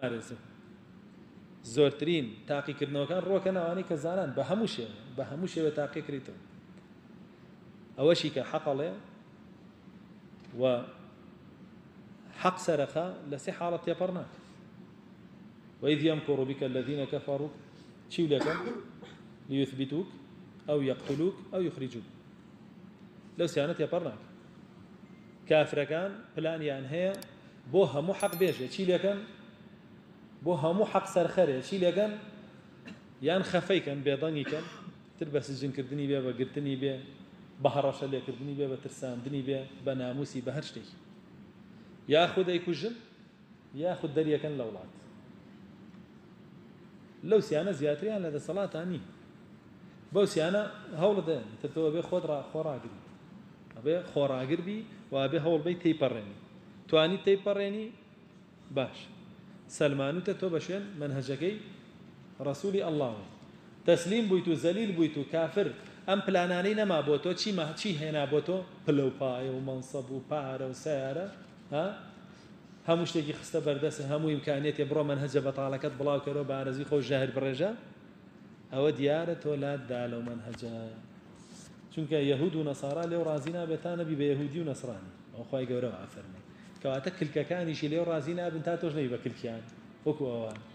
زۆرترین تاقیکردنەوەکان ڕۆکە ناوانەی کە زانان بە هەموو شێوە تاقی کریتەوە ئەوەشی کە حەقەڵێ و حەق سەرەخە لە سێ حاڵەت تێپەڕ ناکە وإذ يمكر بك الذين كفروا چی لەکەن ليثبتوك أو يقتلوك أو يخرجوك لەو سیانە تێپەڕ ناکە کافرەکان پلانیان هەیە بۆ هەموو حەق بێژێ چی لەکەن بۆ هەموو حەق سەرخەرێ چی لەکەن یان خەفەیکەن بێدەنگیکەن تر بە سجنکردنی بێ بە گرتنی بێ بە هەڕەشە لێکردنی بێ بە ترساندنی بێ بە ناموسی بە هەر شتێکی یاخود ئەیکوژن یاخود دەریەکەن لە وڵات لەو سیانە زیاتریان لە دەسەڵاتان نی بەو سیانە هەوڵ دەن ترتەوە بێ خۆت خۆڕاگری ئەبێ خۆڕاگر بی و ئەبێ هەوڵ بەی تێیپەڕێنی توانی تێیپەڕێنی باش سەلمانوتە تۆ بە شوێن منهەجەکەی ڕەسوولی ئەڵڵاوە تەسلیم بوویت و زەلیل بوویت و کافر ئەم پلانانەی نەما بۆ تۆ چی هێنا بۆ تۆ پلە و پایە و مەنسەب و پارە و سیارە هەموو شتێکی خستە بەردەستە هەموو ئیمکانێتێ بڕۆ منهەجە بەتاڵەکەت بڵاوکەرەوە بە ئارەزوی خۆش ژاهر بڕێژە ئەوە دیارە تۆ لاتدا لەو منهەجە چونکە یەهود و نەسارا لێو ڕازی نابێت تا نەبی بە یەهودی و نەسرانی ئەو خوای گەورەوە ئافەرمێ کەواتە کلکەکانیشی لێو ڕازی نابن تا تۆش نەبی بە کلکیان وەکو ئەوان